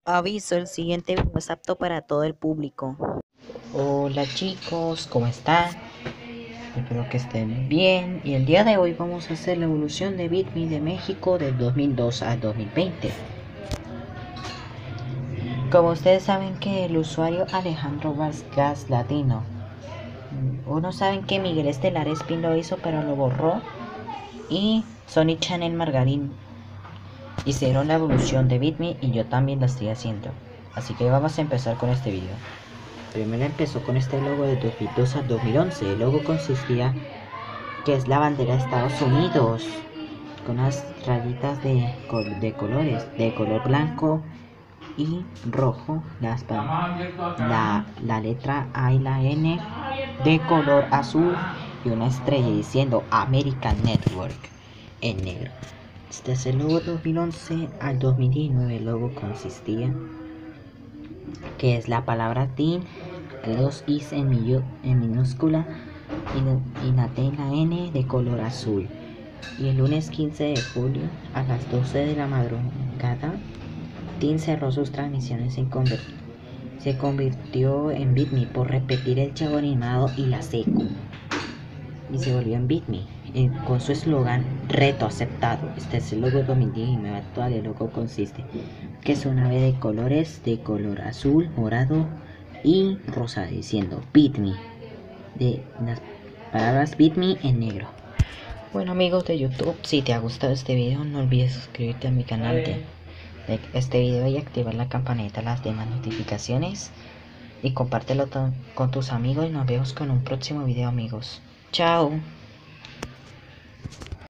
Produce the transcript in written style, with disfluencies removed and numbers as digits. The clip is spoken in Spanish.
Aviso, el siguiente video es apto para todo el público. Hola chicos, ¿cómo están? Espero que estén bien. Y el día de hoy vamos a hacer la evolución de Bitme de México del 2002 al 2020. Como ustedes saben que el usuario Alejandro Vargas Latino, unos saben que Miguel Estelar Espín lo hizo pero lo borró, y Sony Channel Margarín hicieron la evolución de Bitme y yo también la estoy haciendo. Así que vamos a empezar con este video. Primero empezó con este logo de 2002 a 2011. El logo consistía que es la bandera de Estados Unidos con unas rayitas de colores, de color blanco y rojo, la letra A y la N de color azul y una estrella diciendo American Network en negro. Este es el logo 2011 al 2019. El logo consistía que es la palabra teen, dos i's en minúscula y la T y la N de color azul. Y el lunes 15 de julio a las 12 de la madrugada, teen cerró sus transmisiones se convirtió en Bitme por repetir el chavo animado y la secu, y se volvió en Bitme con su eslogan reto aceptado. Este es el logo 2019 actual. El logo consiste que es una ave de colores de color azul, morado y rosa diciendo Bitme, de las palabras Bitme en negro. Bueno amigos de YouTube, si te ha gustado este video no olvides suscribirte a mi canal de este video y activar la campanita de las demás notificaciones, y compártelo con tus amigos, y nos vemos con un próximo video amigos. Chao.